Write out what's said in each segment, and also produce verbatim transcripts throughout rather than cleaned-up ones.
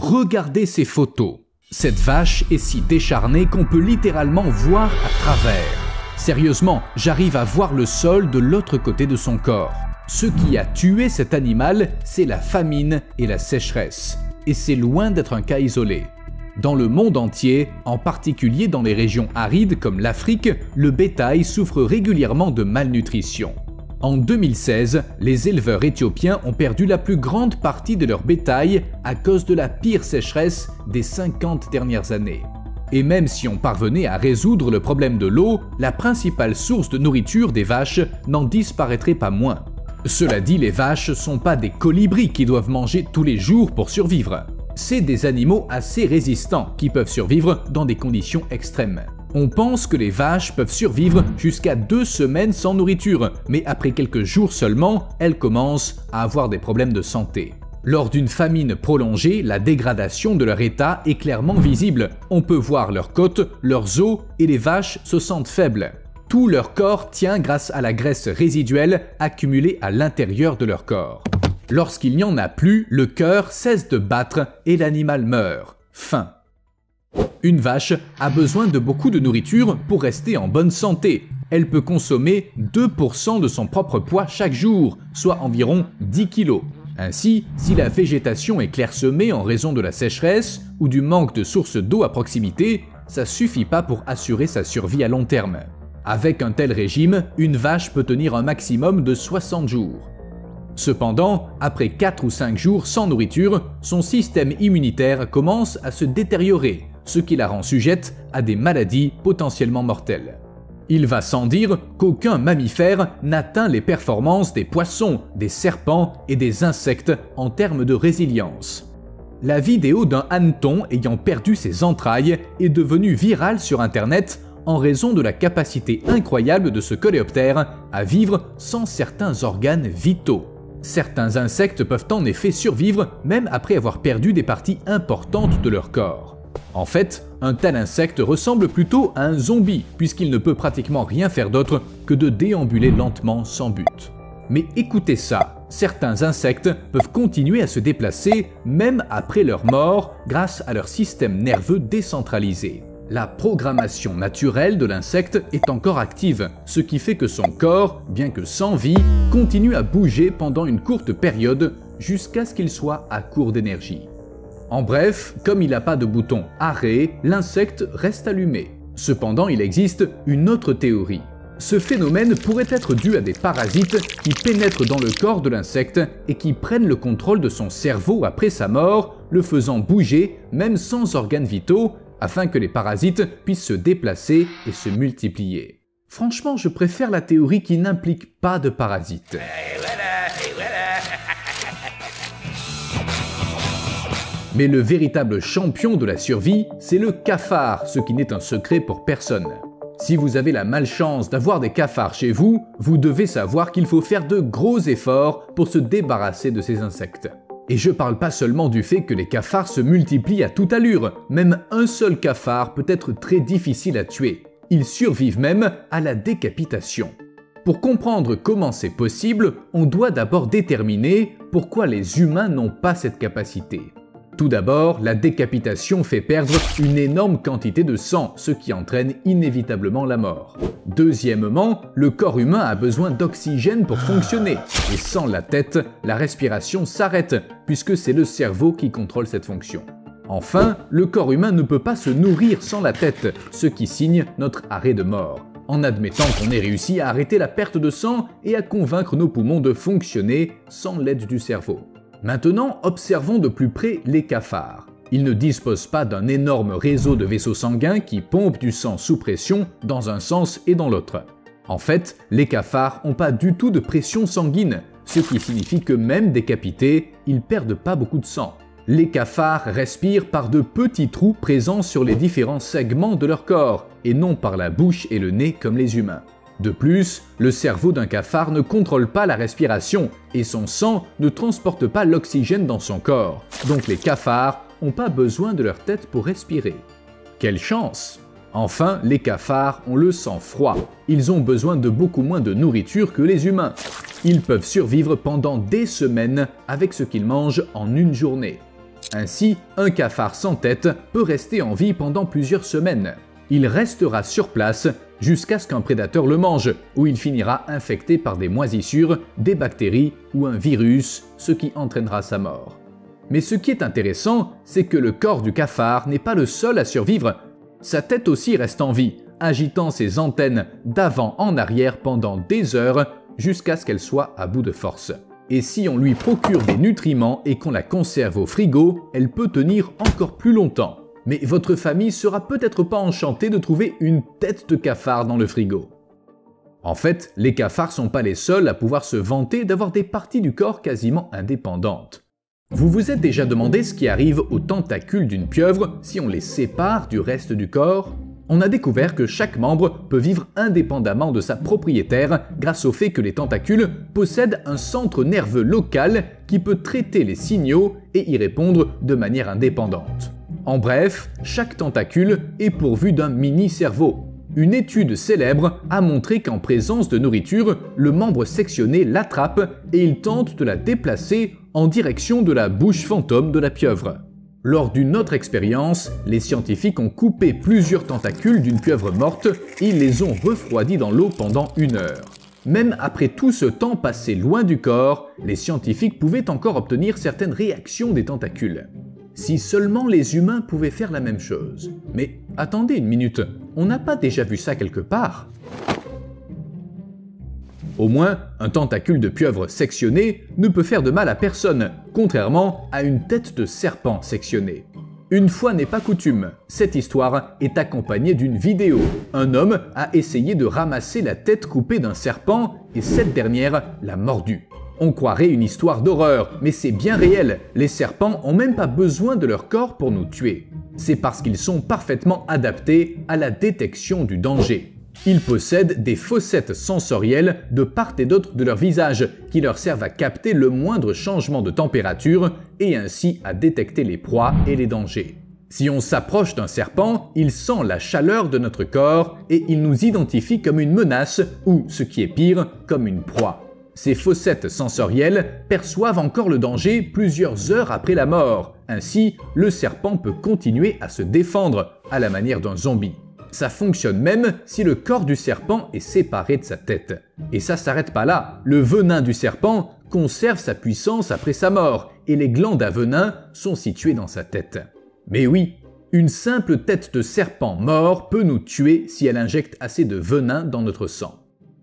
Regardez ces photos. Cette vache est si décharnée qu'on peut littéralement voir à travers. Sérieusement, j'arrive à voir le sol de l'autre côté de son corps. Ce qui a tué cet animal, c'est la famine et la sécheresse. Et c'est loin d'être un cas isolé. Dans le monde entier, en particulier dans les régions arides comme l'Afrique, le bétail souffre régulièrement de malnutrition. En deux mille seize, les éleveurs éthiopiens ont perdu la plus grande partie de leur bétail à cause de la pire sécheresse des cinquante dernières années. Et même si on parvenait à résoudre le problème de l'eau, la principale source de nourriture des vaches n'en disparaîtrait pas moins. Cela dit, les vaches sont pas des colibris qui doivent manger tous les jours pour survivre. C'est des animaux assez résistants qui peuvent survivre dans des conditions extrêmes. On pense que les vaches peuvent survivre jusqu'à deux semaines sans nourriture, mais après quelques jours seulement, elles commencent à avoir des problèmes de santé. Lors d'une famine prolongée, la dégradation de leur état est clairement visible. On peut voir leurs côtes, leurs os et les vaches se sentent faibles. Tout leur corps tient grâce à la graisse résiduelle accumulée à l'intérieur de leur corps. Lorsqu'il n'y en a plus, le cœur cesse de battre et l'animal meurt. Fin. Une vache a besoin de beaucoup de nourriture pour rester en bonne santé. Elle peut consommer deux pour cent de son propre poids chaque jour, soit environ dix kilos. Ainsi, si la végétation est clairsemée en raison de la sécheresse ou du manque de sources d'eau à proximité, ça suffit pas pour assurer sa survie à long terme. Avec un tel régime, une vache peut tenir un maximum de soixante jours. Cependant, après quatre ou cinq jours sans nourriture, son système immunitaire commence à se détériorer, ce qui la rend sujette à des maladies potentiellement mortelles. Il va sans dire qu'aucun mammifère n'atteint les performances des poissons, des serpents et des insectes en termes de résilience. La vidéo d'un hanneton ayant perdu ses entrailles est devenue virale sur Internet en raison de la capacité incroyable de ce coléoptère à vivre sans certains organes vitaux. Certains insectes peuvent en effet survivre même après avoir perdu des parties importantes de leur corps. En fait, un tel insecte ressemble plutôt à un zombie puisqu'il ne peut pratiquement rien faire d'autre que de déambuler lentement sans but. Mais écoutez ça, certains insectes peuvent continuer à se déplacer même après leur mort grâce à leur système nerveux décentralisé. La programmation naturelle de l'insecte est encore active, ce qui fait que son corps, bien que sans vie, continue à bouger pendant une courte période jusqu'à ce qu'il soit à court d'énergie. En bref, comme il n'a pas de bouton arrêt, l'insecte reste allumé. Cependant, il existe une autre théorie. Ce phénomène pourrait être dû à des parasites qui pénètrent dans le corps de l'insecte et qui prennent le contrôle de son cerveau après sa mort, le faisant bouger même sans organes vitaux, afin que les parasites puissent se déplacer et se multiplier. Franchement, je préfère la théorie qui n'implique pas de parasites. Mais le véritable champion de la survie, c'est le cafard, ce qui n'est un secret pour personne. Si vous avez la malchance d'avoir des cafards chez vous, vous devez savoir qu'il faut faire de gros efforts pour se débarrasser de ces insectes. Et je parle pas seulement du fait que les cafards se multiplient à toute allure, même un seul cafard peut être très difficile à tuer. Ils survivent même à la décapitation. Pour comprendre comment c'est possible, on doit d'abord déterminer pourquoi les humains n'ont pas cette capacité. Tout d'abord, la décapitation fait perdre une énorme quantité de sang, ce qui entraîne inévitablement la mort. Deuxièmement, le corps humain a besoin d'oxygène pour fonctionner, et sans la tête, la respiration s'arrête, puisque c'est le cerveau qui contrôle cette fonction. Enfin, le corps humain ne peut pas se nourrir sans la tête, ce qui signe notre arrêt de mort, en admettant qu'on ait réussi à arrêter la perte de sang et à convaincre nos poumons de fonctionner sans l'aide du cerveau. Maintenant, observons de plus près les cafards. Ils ne disposent pas d'un énorme réseau de vaisseaux sanguins qui pompent du sang sous pression dans un sens et dans l'autre. En fait, les cafards n'ont pas du tout de pression sanguine, ce qui signifie que même décapités, ils perdent pas beaucoup de sang. Les cafards respirent par de petits trous présents sur les différents segments de leur corps, et non par la bouche et le nez comme les humains. De plus, le cerveau d'un cafard ne contrôle pas la respiration et son sang ne transporte pas l'oxygène dans son corps. Donc les cafards n'ont pas besoin de leur tête pour respirer. Quelle chance! Enfin, les cafards ont le sang froid. Ils ont besoin de beaucoup moins de nourriture que les humains. Ils peuvent survivre pendant des semaines avec ce qu'ils mangent en une journée. Ainsi, un cafard sans tête peut rester en vie pendant plusieurs semaines. Il restera sur place jusqu'à ce qu'un prédateur le mange, où il finira infecté par des moisissures, des bactéries ou un virus, ce qui entraînera sa mort. Mais ce qui est intéressant, c'est que le corps du cafard n'est pas le seul à survivre. Sa tête aussi reste en vie, agitant ses antennes d'avant en arrière pendant des heures jusqu'à ce qu'elle soit à bout de force. Et si on lui procure des nutriments et qu'on la conserve au frigo, elle peut tenir encore plus longtemps. Mais votre famille sera peut-être pas enchantée de trouver une tête de cafard dans le frigo. En fait, les cafards sont pas les seuls à pouvoir se vanter d'avoir des parties du corps quasiment indépendantes. Vous vous êtes déjà demandé ce qui arrive aux tentacules d'une pieuvre si on les sépare du reste du corps? On a découvert que chaque membre peut vivre indépendamment de sa propriétaire grâce au fait que les tentacules possèdent un centre nerveux local qui peut traiter les signaux et y répondre de manière indépendante. En bref, chaque tentacule est pourvu d'un mini-cerveau. Une étude célèbre a montré qu'en présence de nourriture, le membre sectionné l'attrape et il tente de la déplacer en direction de la bouche fantôme de la pieuvre. Lors d'une autre expérience, les scientifiques ont coupé plusieurs tentacules d'une pieuvre morte et ils les ont refroidis dans l'eau pendant une heure. Même après tout ce temps passé loin du corps, les scientifiques pouvaient encore obtenir certaines réactions des tentacules. Si seulement les humains pouvaient faire la même chose. Mais attendez une minute, on n'a pas déjà vu ça quelque part? Au moins, un tentacule de pieuvre sectionné ne peut faire de mal à personne, contrairement à une tête de serpent sectionnée. Une fois n'est pas coutume, cette histoire est accompagnée d'une vidéo. Un homme a essayé de ramasser la tête coupée d'un serpent et cette dernière l'a mordu. On croirait une histoire d'horreur, mais c'est bien réel. Les serpents ont même pas besoin de leur corps pour nous tuer. C'est parce qu'ils sont parfaitement adaptés à la détection du danger. Ils possèdent des fossettes sensorielles de part et d'autre de leur visage qui leur servent à capter le moindre changement de température et ainsi à détecter les proies et les dangers. Si on s'approche d'un serpent, il sent la chaleur de notre corps et il nous identifie comme une menace ou, ce qui est pire, comme une proie. Ces fossettes sensorielles perçoivent encore le danger plusieurs heures après la mort. Ainsi, le serpent peut continuer à se défendre, à la manière d'un zombie. Ça fonctionne même si le corps du serpent est séparé de sa tête. Et ça s'arrête pas là. Le venin du serpent conserve sa puissance après sa mort, et les glandes à venin sont situées dans sa tête. Mais oui, une simple tête de serpent mort peut nous tuer si elle injecte assez de venin dans notre sang.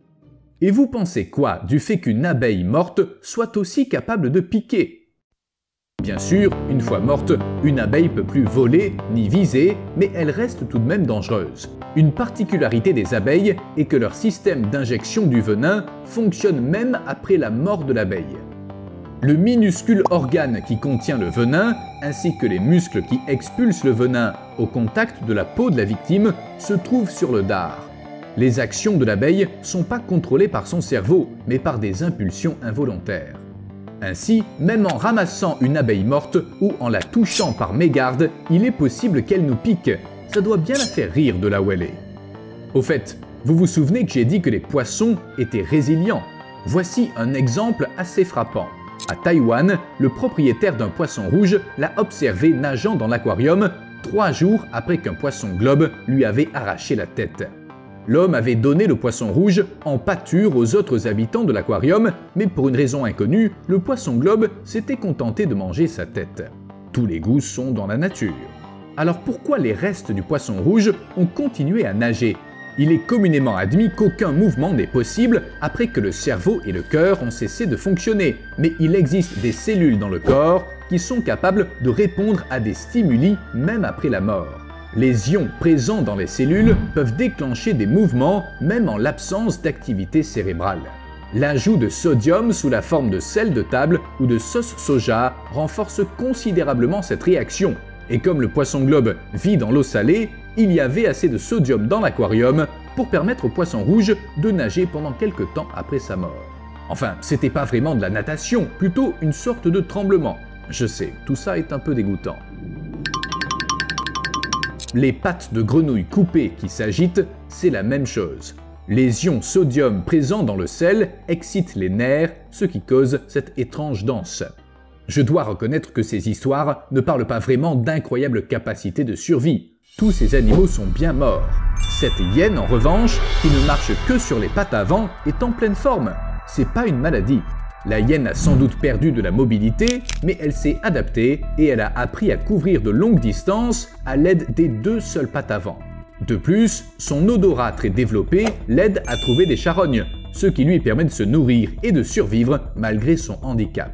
Et vous pensez quoi du fait qu'une abeille morte soit aussi capable de piquer? Bien sûr, une fois morte, une abeille peut plus voler ni viser, mais elle reste tout de même dangereuse. Une particularité des abeilles est que leur système d'injection du venin fonctionne même après la mort de l'abeille. Le minuscule organe qui contient le venin, ainsi que les muscles qui expulsent le venin au contact de la peau de la victime, se trouvent sur le dard. Les actions de l'abeille ne sont pas contrôlées par son cerveau, mais par des impulsions involontaires. Ainsi, même en ramassant une abeille morte ou en la touchant par mégarde, il est possible qu'elle nous pique. Ça doit bien la faire rire de là où elle est. Au fait, vous vous souvenez que j'ai dit que les poissons étaient résilients? Voici un exemple assez frappant. À Taïwan, le propriétaire d'un poisson rouge l'a observé nageant dans l'aquarium trois jours après qu'un poisson globe lui avait arraché la tête. L'homme avait donné le poisson rouge en pâture aux autres habitants de l'aquarium, mais pour une raison inconnue, le poisson globe s'était contenté de manger sa tête. Tous les goûts sont dans la nature. Alors pourquoi les restes du poisson rouge ont continué à nager? Il est communément admis qu'aucun mouvement n'est possible après que le cerveau et le cœur ont cessé de fonctionner, mais il existe des cellules dans le corps qui sont capables de répondre à des stimuli même après la mort. Les ions présents dans les cellules peuvent déclencher des mouvements même en l'absence d'activité cérébrale. L'ajout de sodium sous la forme de sel de table ou de sauce soja renforce considérablement cette réaction. Et comme le poisson globe vit dans l'eau salée, il y avait assez de sodium dans l'aquarium pour permettre au poisson rouge de nager pendant quelque temps après sa mort. Enfin, c'était pas vraiment de la natation, plutôt une sorte de tremblement. Je sais, tout ça est un peu dégoûtant. Les pattes de grenouille coupées qui s'agitent, c'est la même chose. Les ions sodium présents dans le sel excitent les nerfs, ce qui cause cette étrange danse. Je dois reconnaître que ces histoires ne parlent pas vraiment d'incroyables capacités de survie. Tous ces animaux sont bien morts. Cette hyène, en revanche, qui ne marche que sur les pattes avant, est en pleine forme. C'est pas une maladie. La hyène a sans doute perdu de la mobilité, mais elle s'est adaptée et elle a appris à couvrir de longues distances à l'aide des deux seules pattes avant. De plus, son odorat très développé l'aide à trouver des charognes, ce qui lui permet de se nourrir et de survivre malgré son handicap.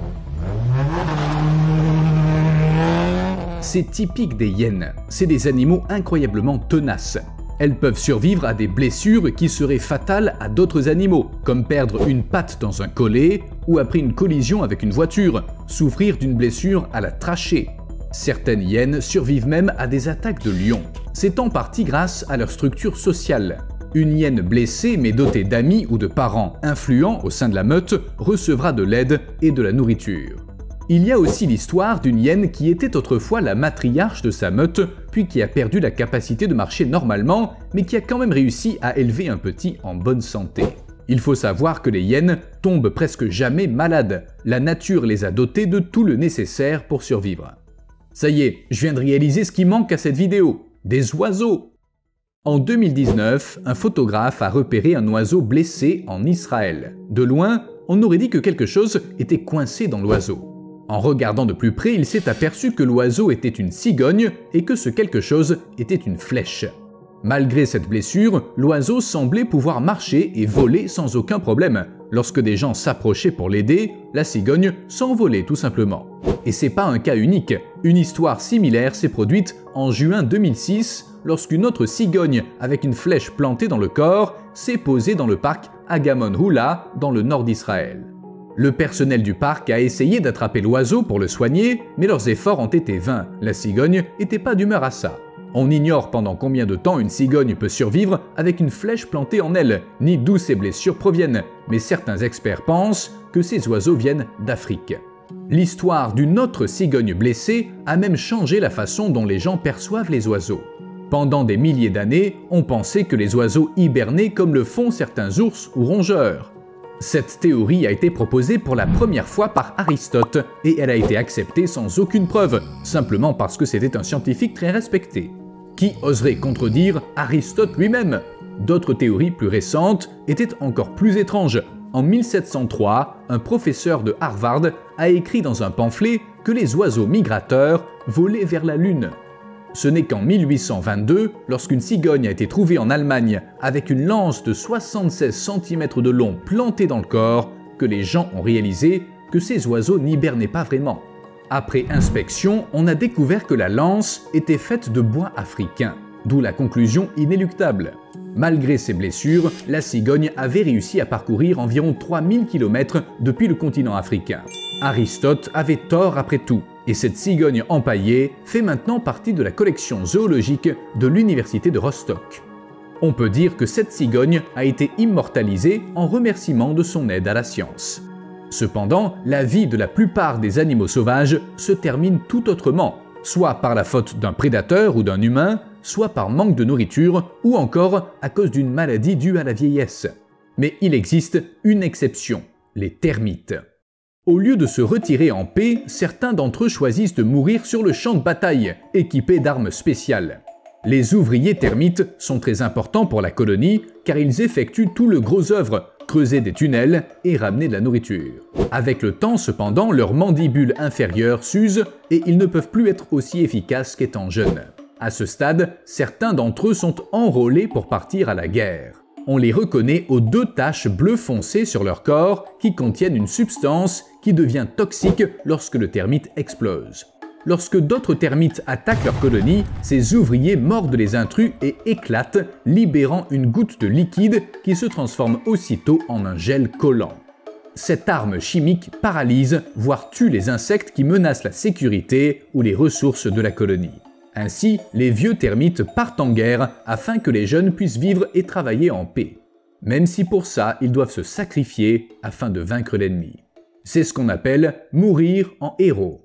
C'est typique des hyènes, c'est des animaux incroyablement tenaces. Elles peuvent survivre à des blessures qui seraient fatales à d'autres animaux, comme perdre une patte dans un collet ou après une collision avec une voiture, souffrir d'une blessure à la trachée. Certaines hyènes survivent même à des attaques de lions. C'est en partie grâce à leur structure sociale. Une hyène blessée mais dotée d'amis ou de parents influents au sein de la meute recevra de l'aide et de la nourriture. Il y a aussi l'histoire d'une hyène qui était autrefois la matriarche de sa meute, puis qui a perdu la capacité de marcher normalement, mais qui a quand même réussi à élever un petit en bonne santé. Il faut savoir que les hyènes tombent presque jamais malades. La nature les a dotées de tout le nécessaire pour survivre. Ça y est, je viens de réaliser ce qui manque à cette vidéo. Des oiseaux! En deux mille dix-neuf, un photographe a repéré un oiseau blessé en Israël. De loin, on aurait dit que quelque chose était coincé dans l'oiseau. En regardant de plus près, il s'est aperçu que l'oiseau était une cigogne et que ce quelque chose était une flèche. Malgré cette blessure, l'oiseau semblait pouvoir marcher et voler sans aucun problème. Lorsque des gens s'approchaient pour l'aider, la cigogne s'envolait tout simplement. Et c'est pas un cas unique. Une histoire similaire s'est produite en juin deux mille six, lorsqu'une autre cigogne avec une flèche plantée dans le corps s'est posée dans le parc Agamon Hula dans le nord d'Israël. Le personnel du parc a essayé d'attraper l'oiseau pour le soigner, mais leurs efforts ont été vains. La cigogne n'était pas d'humeur à ça. On ignore pendant combien de temps une cigogne peut survivre avec une flèche plantée en elle, ni d'où ces blessures proviennent, mais certains experts pensent que ces oiseaux viennent d'Afrique. L'histoire d'une autre cigogne blessée a même changé la façon dont les gens perçoivent les oiseaux. Pendant des milliers d'années, on pensait que les oiseaux hibernaient comme le font certains ours ou rongeurs. Cette théorie a été proposée pour la première fois par Aristote et elle a été acceptée sans aucune preuve, simplement parce que c'était un scientifique très respecté. Qui oserait contredire Aristote lui-même? D'autres théories plus récentes étaient encore plus étranges. En mille sept cent trois, un professeur de Harvard a écrit dans un pamphlet que les oiseaux migrateurs volaient vers la Lune. Ce n'est qu'en mille huit cent vingt-deux, lorsqu'une cigogne a été trouvée en Allemagne avec une lance de soixante-seize centimètres de long plantée dans le corps, que les gens ont réalisé que ces oiseaux n'hibernaient pas vraiment. Après inspection, on a découvert que la lance était faite de bois africain, d'où la conclusion inéluctable. Malgré ses blessures, la cigogne avait réussi à parcourir environ trois mille kilomètres depuis le continent africain. Aristote avait tort après tout. Et cette cigogne empaillée fait maintenant partie de la collection zoologique de l'université de Rostock. On peut dire que cette cigogne a été immortalisée en remerciement de son aide à la science. Cependant, la vie de la plupart des animaux sauvages se termine tout autrement, soit par la faute d'un prédateur ou d'un humain, soit par manque de nourriture ou encore à cause d'une maladie due à la vieillesse. Mais il existe une exception, les termites. Au lieu de se retirer en paix, certains d'entre eux choisissent de mourir sur le champ de bataille, équipés d'armes spéciales. Les ouvriers termites sont très importants pour la colonie car ils effectuent tout le gros œuvre, creuser des tunnels et ramener de la nourriture. Avec le temps cependant, leurs mandibules inférieures s'usent et ils ne peuvent plus être aussi efficaces qu'étant jeunes. À ce stade, certains d'entre eux sont enrôlés pour partir à la guerre. On les reconnaît aux deux taches bleu foncé sur leur corps qui contiennent une substance qui devient toxique lorsque le termite explose. Lorsque d'autres termites attaquent leur colonie, ces ouvriers mordent les intrus et éclatent, libérant une goutte de liquide qui se transforme aussitôt en un gel collant. Cette arme chimique paralyse, voire tue les insectes qui menacent la sécurité ou les ressources de la colonie. Ainsi, les vieux termites partent en guerre afin que les jeunes puissent vivre et travailler en paix. Même si pour ça, ils doivent se sacrifier afin de vaincre l'ennemi. C'est ce qu'on appelle mourir en héros.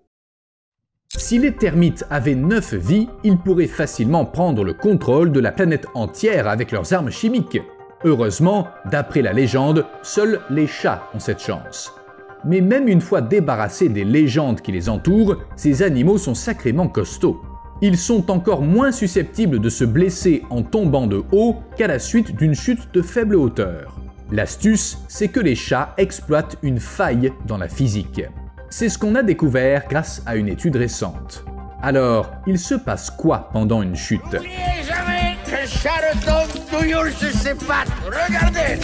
Si les termites avaient neuf vies, ils pourraient facilement prendre le contrôle de la planète entière avec leurs armes chimiques. Heureusement, d'après la légende, seuls les chats ont cette chance. Mais même une fois débarrassés des légendes qui les entourent, ces animaux sont sacrément costauds. Ils sont encore moins susceptibles de se blesser en tombant de haut qu'à la suite d'une chute de faible hauteur. L'astuce, c'est que les chats exploitent une faille dans la physique. C'est ce qu'on a découvert grâce à une étude récente. Alors, il se passe quoi pendant une chute? N'oubliez jamais que chat retombe toujours sur ses pattes. Regardez!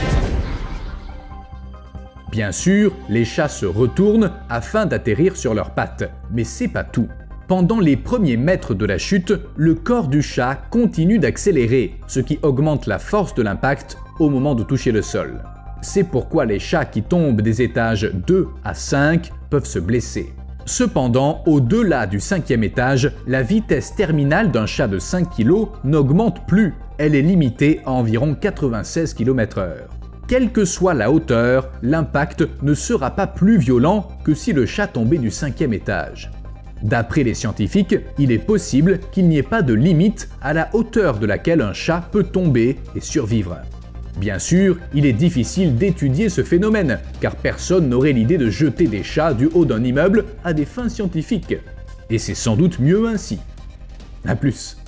Bien sûr, les chats se retournent afin d'atterrir sur leurs pattes, mais c'est pas tout. Pendant les premiers mètres de la chute, le corps du chat continue d'accélérer, ce qui augmente la force de l'impact au moment de toucher le sol. C'est pourquoi les chats qui tombent des étages deux à cinq peuvent se blesser. Cependant, au-delà du cinquième étage, la vitesse terminale d'un chat de cinq kilos n'augmente plus, elle est limitée à environ quatre-vingt-seize kilomètres heure. Quelle que soit la hauteur, l'impact ne sera pas plus violent que si le chat tombait du cinquième étage. D'après les scientifiques, il est possible qu'il n'y ait pas de limite à la hauteur de laquelle un chat peut tomber et survivre. Bien sûr, il est difficile d'étudier ce phénomène, car personne n'aurait l'idée de jeter des chats du haut d'un immeuble à des fins scientifiques. Et c'est sans doute mieux ainsi. A plus.